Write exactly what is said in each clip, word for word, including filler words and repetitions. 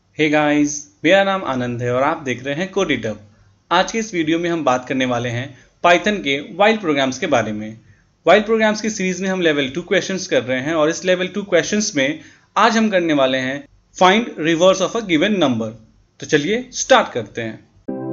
Hey guys, मेरा नाम आनंद है और आप देख रहे हैं कोडेitup। आज के इस वीडियो में हम बात करने वाले हैं पाइथन के व्हाइल प्रोग्राम्स के बारे में। व्हाइल प्रोग्राम्स की सीरीज में हम लेवल टू क्वेश्चंस कर रहे हैं और इस लेवल टू क्वेश्चंस में आज हम करने वाले हैं find reverse of a given number. तो चलिए स्टार्ट करते हैं।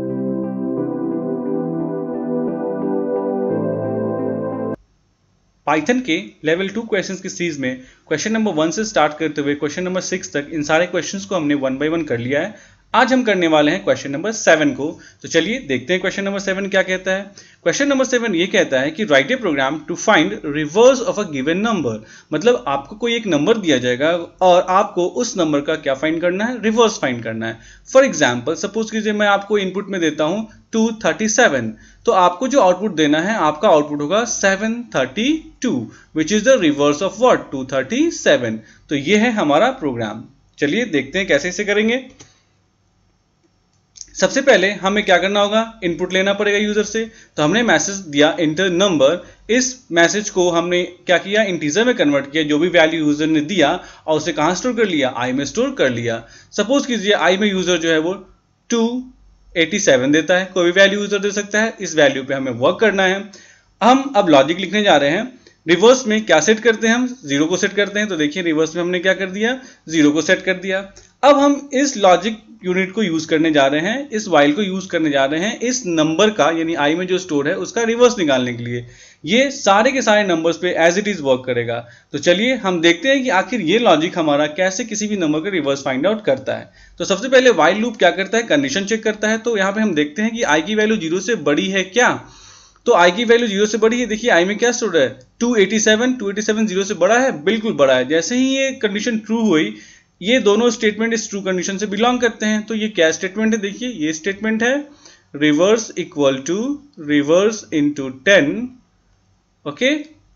पाइथन के लेवल टू क्वेश्चंस की सीरीज में क्वेश्चन नंबर वन से स्टार्ट करते हुए क्वेश्चन नंबर सिक्स तक इन सारे क्वेश्चंस को हमने वन बाय वन कर लिया है। आज हम करने वाले हैं क्वेश्चन नंबर सेवन को। तो चलिए देखते हैं क्वेश्चन नंबर सेवन क्या कहता है। क्वेश्चन नंबर सेवन ये कहता है कि write a program to find reverse of a given number. मतलब आपको कोई एक नंबर दिया जाएगा और आपको उस नंबर का क्या फाइंड करना है, रिवर्स फाइंड करना है। फॉर एग्जाम्पल सपोज कीजिए मैं आपको इनपुट में देता हूं टू थर्टी सेवन, तो आपको जो आउटपुट देना है आपका आउटपुट होगा seven thirty two, which is the reverse of what, two thirty seven. तो ये है हमारा प्रोग्राम। चलिए देखते हैं कैसे इसे करेंगे। सबसे पहले हमें क्या करना होगा, इनपुट लेना पड़ेगा यूजर से। तो हमने मैसेज दिया इंटर नंबर। इस मैसेज को हमने क्या किया, इंटीजर में कन्वर्ट किया। जो भी वैल्यू यूजर ने दिया और उसे कहां स्टोर कर लिया, आई में स्टोर कर लिया। सपोज कीजिए आई में यूजर जो है वो टू एटी सेवन देता है। कोई भी वैल्यू यूजर दे सकता है। इस वैल्यू पे हमें वर्क करना है। हम अब लॉजिक लिखने जा रहे हैं। रिवर्स में क्या सेट करते हैं, हम जीरो को सेट करते हैं। तो देखिए रिवर्स में हमने क्या कर दिया, जीरो को सेट कर दिया। अब हम इस लॉजिक यूनिट को यूज करने जा रहे हैं, इस व्हाइल को यूज करने जा रहे हैं इस नंबर का, यानी आई में जो स्टोर है उसका रिवर्स निकालने के लिए। ये सारे के सारे नंबर्स पे एज इट इज वर्क करेगा। तो चलिए हम देखते हैं कि आखिर ये लॉजिक हमारा कैसे किसी भी नंबर का रिवर्स फाइंड आउट करता है। तो सबसे पहले व्हाइल लूप क्या करता है, कंडीशन चेक करता है। तो यहाँ पे हम देखते हैं कि आई की वैल्यू जीरो से बड़ी है क्या। तो आई की वैल्यू जीरो से बड़ी है। देखिए आई में क्या स्टोर है, two eighty seven. Two eighty seven zero से बड़ा है, बिल्कुल बड़ा है। जैसे ही ये कंडीशन ट्रू हुई, ये दोनों स्टेटमेंट इस ट्रू कंडीशन से बिलोंग करते हैं। तो ये क्या स्टेटमेंट है, देखिए ये स्टेटमेंट है reverse equal to reverse into ten, okay,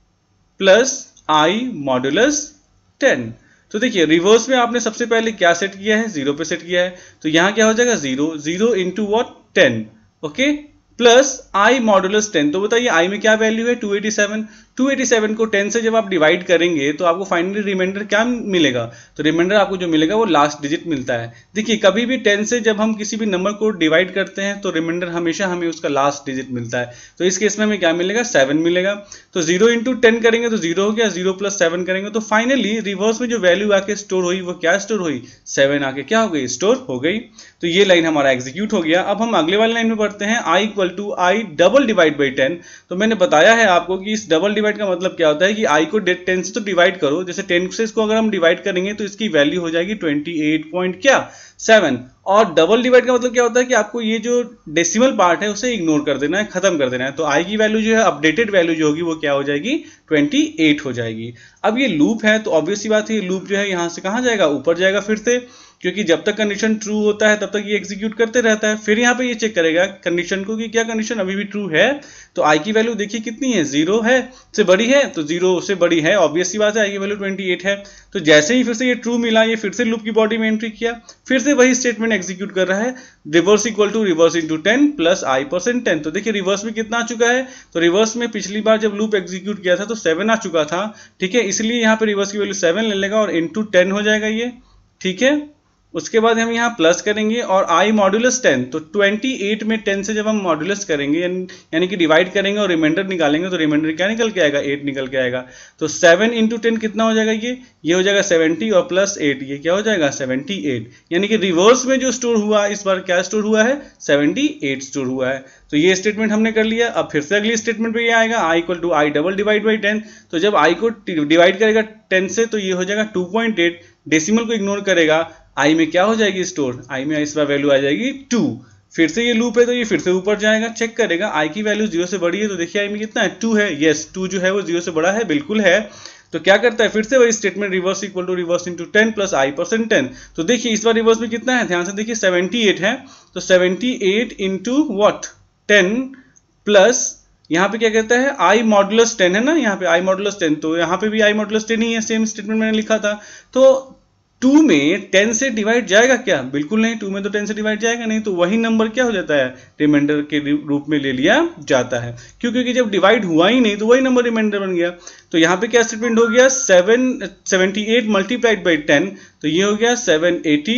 plus I modulus ten. तो देखिए रिवर्स में आपने सबसे पहले क्या सेट किया है, जीरो पे सेट किया है। तो यहां क्या हो जाएगा, zero zero into what, ten, okay, plus I modulus ten. तो बताइए आई में क्या वैल्यू है, two eighty seven. Two eighty seven को टेन से जब आप डिवाइड करेंगे तो आपको फाइनली रिमाइंडर क्या मिलेगा। तो रिमाइंडर आपको जो मिलेगा वो लास्ट डिजिट मिलता है। देखिए कभी भी टेन से जब हम किसी भी नंबर को डिवाइड करते हैं तो रिमाइंडर हमेशा हमें उसका लास्ट डिजिट मिलता है। तो इस केस में हमें क्या मिलेगा, सेवन मिलेगा। तो जीरो इंटू टेन करेंगे तो जीरो हो गया, जीरो प्लस सेवन करेंगे तो फाइनली रिवर्स में जो वैल्यू आके स्टोर हुई वो क्या स्टोर हुई, सेवन आके क्या हो गई, स्टोर हो गई। तो ये लाइन हमारा एग्जीक्यूट हो गया। अब हम अगले वाले लाइन में पढ़ते हैं, I equal to I double divide by ten. तो मैंने बताया है आपको कि इस डबल डिवाइड का मतलब क्या होता है कि आई को टेन से तो डिवाइड करो। जैसे टेन से इसको अगर हम डिवाइड करेंगे तो इसकी वैल्यू हो जाएगी ट्वेंटी एट पॉइंट क्या, सेवन। और डबल डिवाइड का मतलब क्या होता है कि आपको ये जो डेसिमल पार्ट है उसे इग्नोर कर देना है, खत्म कर देना है। तो आई की वैल्यू जो है, अपडेटेड वैल्यू जो होगी वो क्या हो जाएगी, ट्वेंटी एट हो जाएगी। अब ये लूप है तो ऑब्वियस सी बात है, ये लूप जो है यहां से कहां जाएगा, ऊपर जाएगा फिर से, क्योंकि जब तक कंडीशन ट्रू होता है तब तक ये एग्जीक्यूट करते रहता है। फिर यहाँ पे ये चेक करेगा कंडीशन को कि क्या कंडीशन अभी भी ट्रू है। तो आई की वैल्यू देखिए कितनी है, जीरो है, से बड़ी है। तो जीरो से बड़ी है, ऑब्वियस सी बात है, आई की वैल्यू ट्वेंटी एट है। तो जैसे ही फिर से ये ट्रू मिला, ये फिर से लूप की बॉडी में एंट्री किया, फिर से वही स्टेटमेंट एग्जीक्यूट कर रहा है, reverse equal to reverse into ten plus I percent ten. तो देखिए रिवर्स में कितना आ चुका है, तो रिवर्स में पिछली बार जब लूप एग्जीक्यूट किया था तो सेवन आ चुका था, ठीक है। इसलिए यहाँ पे रिवर्स की वैल्यू सेवन ले लेगा और इंटू टेन हो जाएगा ये, ठीक है। उसके बाद हम यहाँ प्लस करेंगे और आई मॉडुलस टेन। तो ट्वेंटी एट में टेन से जब हम मॉडुलस करेंगे यानी कि डिवाइड करेंगे और रिमाइंडर निकालेंगे तो रिमाइंडर क्या निकल के आएगा, एट निकल के आएगा। तो सेवन इंटू टेन कितना हो जाएगा, ये ये हो जाएगा सेवेंटी और प्लस एट, ये क्या हो जाएगा, सेवेंटी एट। यानी कि रिवर्स में जो स्टोर हुआ इस बार क्या स्टोर हुआ है, सेवेंटी एट स्टोर हुआ है। तो ये स्टेटमेंट हमने कर लिया। अब फिर से अगली स्टेटमेंट पे ये आएगा, I equal to I double divide by ten. तो जब आई को डिवाइड करेगा टेन से तो ये हो जाएगा टू पॉइंट एट, डेसिमल को इग्नोर करेगा, आई में क्या हो जाएगी स्टोर, आई में इस बार वैल्यू आ जाएगी टू। फिर से ये लूप है तो ये फिर से ऊपर जाएगा, चेक करेगा आई की वैल्यू जीरो से बड़ी है। तो देखिए आई में कितना है, टू है, यस टू जो है वो जीरो से बड़ा है, बिल्कुल है। तो क्या करता है, फिर से वही statement reverse equal to reverse into ten plus I percent ten. तो देखिए इस बार रिवर्स में कितना है, ध्यान से देखिए सेवेंटी एट है। तो seventy eight into what, ten plus यहाँ पे क्या कहता है, आई मॉडुलस टेन है ना, यहाँ पे आई मॉडुलस टेन। तो यहाँ पे भी आई मॉडुलस टेन ही है, सेम स्टेटमेंट मैंने लिखा था। तो टू में टेन से डिवाइड जाएगा क्या, बिल्कुल नहीं, टू में तो टेन से डिवाइड जाएगा नहीं। तो वही नंबर क्या हो जाता है, रिमाइंडर के रूप में ले लिया जाता है। क्यों, क्योंकि जब डिवाइड हुआ ही नहीं तो वही नंबर रिमाइंडर बन गया। तो यहाँ पे क्या स्टेटमेंट हो गया, seven seventy eight multiplied by ten. तो ये हो गया सेवन एटी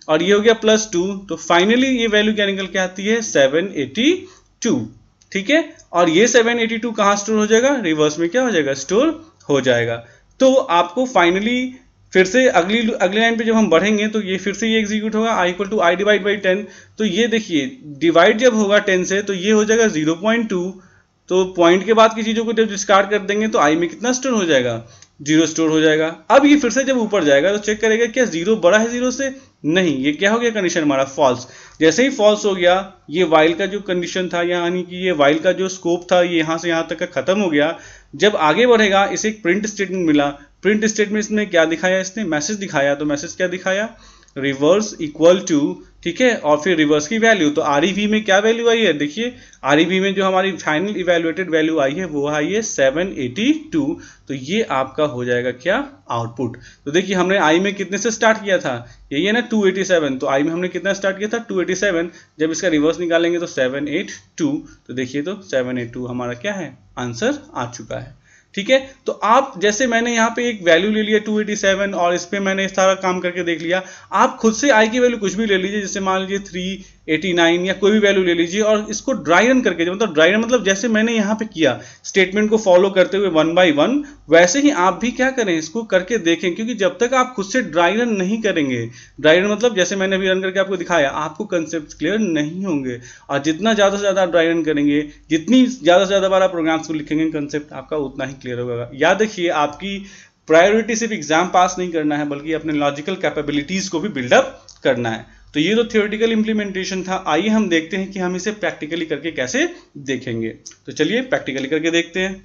और ये हो गया प्लस टू, तो फाइनली ये वैल्यू क्या निकल के आती है सेवन एटी टू। ठीक है, और ये सेवन एटी टू कहाँ स्टोर हो जाएगा, रिवर्स में क्या हो जाएगा, स्टोर हो जाएगा। तो आपको फाइनली फिर से अगली अगली लाइन पे जब हम बढ़ेंगे तो ये फिर से ये एग्जीक्यूट होगा, I equal to I divide by ten. तो ये देखिए डिवाइड जब होगा टेन से तो ये हो जाएगा जीरो पॉइंट टू, तो पॉइंट के बाद की चीजों को जब डिस्कार्ड कर देंगे तो आई में कितना स्टोर हो जाएगा, जीरो स्टोर हो जाएगा। अब ये फिर से जब ऊपर जाएगा तो चेक करेगा क्या जीरो बड़ा है जीरो से, नहीं, ये क्या हो गया कंडीशन हमारा फॉल्स। जैसे ही फॉल्स हो गया ये वाइल का जो कंडीशन था, यानी कि ये वाइल का जो स्कोप था ये यहाँ से यहाँ तक का खत्म हो गया। जब आगे बढ़ेगा इसे एक प्रिंट स्टेटमेंट मिला, प्रिंट स्टेटमेंट इसने क्या दिखाया, इसने मैसेज दिखाया। तो मैसेज क्या दिखाया, रिवर्स इक्वल टू, ठीक है, और फिर रिवर्स की वैल्यू। तो आरईवी में क्या वैल्यू आई है, देखिए आरईवी में जो हमारी फाइनल इवैल्यूएटेड वैल्यू आई है वो आई है सेवन एटी टू। तो ये आपका हो जाएगा क्या, आउटपुट। तो देखिए हमने आई में कितने से स्टार्ट किया था, यही है ना टू एटी सेवन, तो आई में हमने कितना स्टार्ट किया था टू एटी सेवन। जब इसका रिवर्स निकालेंगे तो सेवन एटी टू, तो देखिए तो सेवन एटी टू हमारा क्या है, आंसर आ चुका है। ठीक है, तो आप जैसे मैंने यहाँ पे एक वैल्यू ले लिया टू एटी सेवन और इस पे मैंने सारा काम करके देख लिया, आप खुद से आई की वैल्यू कुछ भी ले लीजिए, जैसे मान लीजिए थ्री एटी नाइन या कोई भी वैल्यू ले लीजिए और इसको ड्राई रन करके, मतलब ड्राई रन मतलब जैसे मैंने यहाँ पे किया स्टेटमेंट को फॉलो करते हुए वन बाय वन, वैसे ही आप भी क्या करें, इसको करके देखें। क्योंकि जब तक आप खुद से ड्राई रन नहीं करेंगे, ड्राई रन मतलब जैसे मैंने अभी रन करके आपको दिखाया, आपको कंसेप्ट क्लियर नहीं होंगे। और जितना ज्यादा से ज्यादा आप ड्राई रन करेंगे, जितनी ज्यादा से ज्यादा बार आप प्रोग्राम्स को लिखेंगे कंसेप्ट आपका उतना ही क्लियर होगा। याद रखिए आपकी प्रायोरिटी सिर्फ एग्जाम पास नहीं करना है, बल्कि अपने लॉजिकल कैपेबिलिटीज को भी बिल्डअप करना है। तो ये तो थियोरेटिकल इंप्लीमेंटेशन था, आइए हम देखते हैं कि हम इसे प्रैक्टिकली करके कैसे देखेंगे। तो चलिए प्रैक्टिकली करके देखते हैं।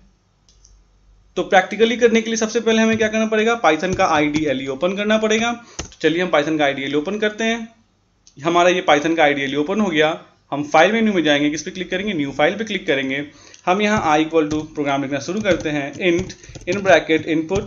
तो प्रैक्टिकली करने के लिए सबसे पहले हमें क्या करना पड़ेगा, पाइथन का आईडीएल ओपन करना पड़ेगा। तो चलिए हम पाइथन का आईडीएल ओपन करते हैं। हमारा ये पाइथन का आईडीएल ओपन हो गया। हम फाइल मेन्यू में जाएंगे, किस पे क्लिक करेंगे, न्यू फाइल पे क्लिक करेंगे। हम यहाँ आई इक्वल टू प्रोग्राम लिखना शुरू करते हैं, int in bracket input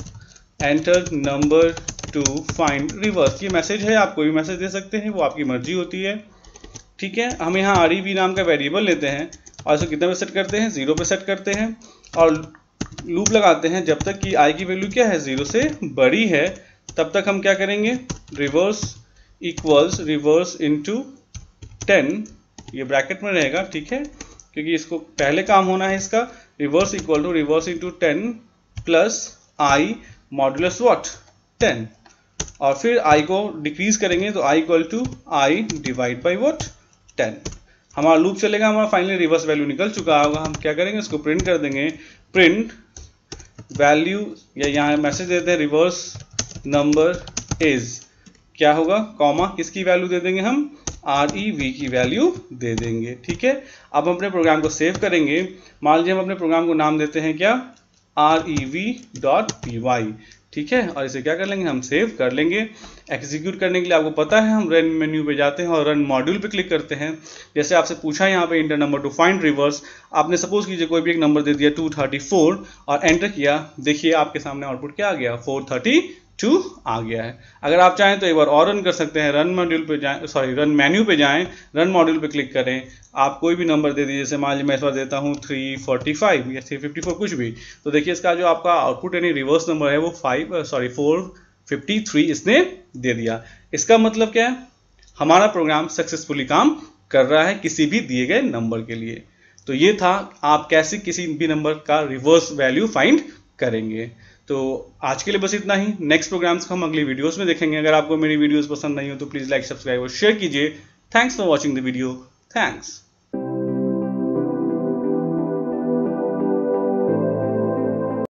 enter number to find reverse. ये मैसेज है, आप कोई भी मैसेज दे सकते हैं, वो आपकी मर्जी होती है। ठीक है, हम यहाँ आर ई वी नाम का वेरिएबल लेते हैं और इसे कितने पे सेट करते हैं, जीरो पे सेट करते हैं और लूप लगाते हैं जब तक कि आई की वैल्यू क्या है, जीरो से बड़ी है। तब तक हम क्या करेंगे, reverse equals reverse into ten, ये ब्रैकेट में रहेगा। ठीक है, क्योंकि इसको पहले काम होना है इसका, reverse equal to reverse into ten plus I modulus what, ten, और फिर आई को डिक्रीज करेंगे तो I equal to I divide by what, ten. हमारा लूप चलेगा, हमारा फाइनली रिवर्स वैल्यू निकल चुका होगा। हम क्या करेंगे, इसको प्रिंट कर देंगे, प्रिंट वैल्यू, या यहाँ मैसेज देते हैं रिवर्स नंबर इज, क्या होगा, कॉमा, किसकी वैल्यू दे देंगे हम, आर ई वी की वैल्यू दे देंगे। ठीक है, अब हम अपने प्रोग्राम को सेव करेंगे। मान लीजिए हम अपने प्रोग्राम को नाम देते हैं क्या, R E V dot P Y. ठीक है, और इसे क्या कर लेंगे, हम सेव कर लेंगे। एग्जीक्यूट करने के लिए आपको पता है हम रन मेन्यू पे जाते हैं और रन मॉड्यूल पे क्लिक करते हैं। जैसे आपसे पूछा यहाँ पे enter number to find reverse, आपने सपोज कीजिए कोई भी एक नंबर दे दिया टू थर्टी फोर और एंटर किया, देखिए आपके सामने आउटपुट क्या आ गया, फोर थर्टी टू आ गया है। अगर आप चाहें तो एक बार और रन कर सकते हैं, रन मॉड्यूल पे जाएं, सॉरी रन मेन्यू पे जाएं, रन मॉड्यूल पे क्लिक करें, आप कोई भी नंबर दे दीजिए, जैसे मान लीजिए मैं इस बार देता हूं थ्री फोर्टी फाइव या थ्री फिफ्टी फोर, कुछ भी। तो देखिए इसका जो आपका आउटपुट यानी रिवर्स नंबर है वो five sorry four fifty three इसने दे दिया। इसका मतलब क्या है, हमारा प्रोग्राम सक्सेसफुली काम कर रहा है किसी भी दिए गए नंबर के लिए। तो ये था आप कैसे किसी भी नंबर का रिवर्स वैल्यू फाइंड करेंगे। तो आज के लिए बस इतना ही, नेक्स्ट प्रोग्राम्स को हम अगली वीडियोस में देखेंगे। अगर आपको मेरी वीडियोस पसंद नहीं हो तो प्लीज लाइक, सब्सक्राइब और शेयर कीजिए। Thanks for watching the video, thanks.